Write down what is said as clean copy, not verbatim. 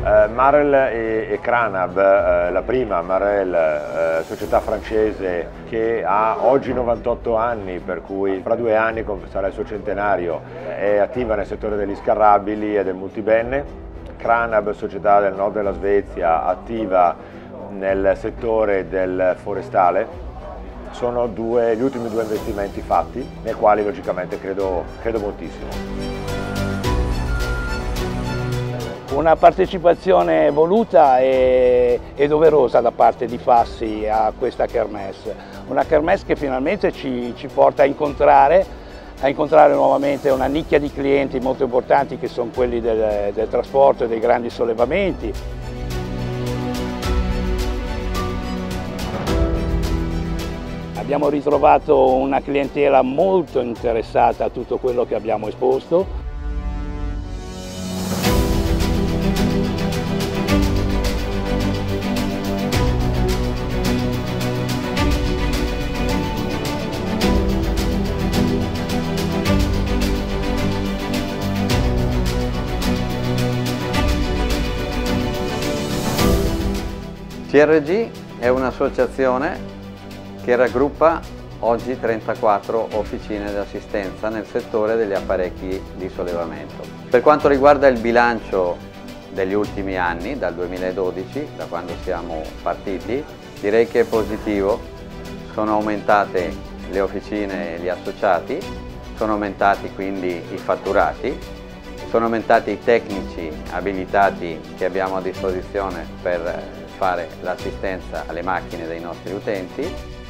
Marel e Cranab, la prima Marel, società francese che ha oggi 98 anni, per cui fra 2 anni sarà il suo centenario, è attiva nel settore degli scarrabili e del multibenne. Cranab, società del nord della Svezia, attiva nel settore del forestale. Sono gli ultimi 2 investimenti fatti, nei quali logicamente credo moltissimo. Una partecipazione voluta e doverosa da parte di Fassi a questa kermesse, una kermesse che finalmente ci porta a incontrare nuovamente una nicchia di clienti molto importanti che sono quelli del trasporto e dei grandi sollevamenti. Abbiamo ritrovato una clientela molto interessata a tutto quello che abbiamo esposto. CRG è un'associazione che raggruppa oggi 34 officine di assistenza nel settore degli apparecchi di sollevamento. Per quanto riguarda il bilancio degli ultimi anni, dal 2012, da quando siamo partiti, direi che è positivo. Sono aumentate le officine e gli associati, sono aumentati quindi i fatturati, sono aumentati i tecnici abilitati che abbiamo a disposizione per fare l'assistenza alle macchine dei nostri utenti